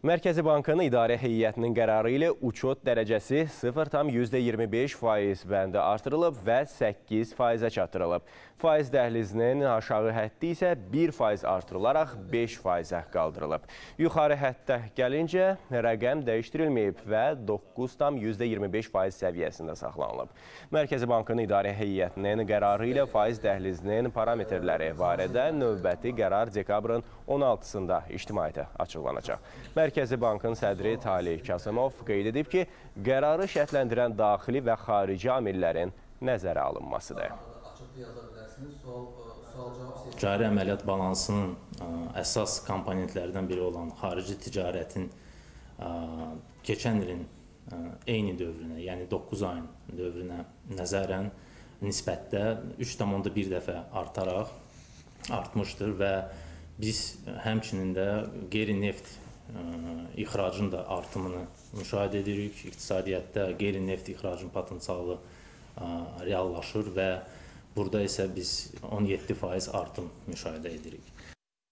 Mərkəzi Bankın İdarə Heyətinin qərarı ilə uçot dərəcəsi 0,25% bəndə artırılıb və 8%-ə çatdırılıb. Faiz dəhlizinin aşağı həddi isə 1% artırılaraq 5%-ə qaldırılıb. Yuxarı həddə gəlincə rəqəm dəyişdirilməyib və 9,25% səviyyəsində saxlanılıb. Mərkəzi Bankın İdarə Heyətinin qərarı ilə faiz dəhlizinin parametrləri barədə növbəti qərar dekabrın 16-sında ictimaiyyətə açıqlanacaq. Mərkəzi Bankın sədri Talih Kasımov qeyd edib ki, qərarı şərtləndirən daxili və xarici amillərin nəzərə alınmasıdır. Cari əməliyyat balansının əsas komponentlərdən biri olan xarici ticarətin keçən ilin eyni dövrünə, yəni 9 ayın dövrünə nəzərən nisbətdə 3,1 dəfə artmışdır və biz həmçinin də qeyri-neft ixracın da artımını müşahidə edirik. İqtisadiyyatda qeyri-neft ixracın potensialı reallaşır və burada isə biz 17% artım müşahidə edirik.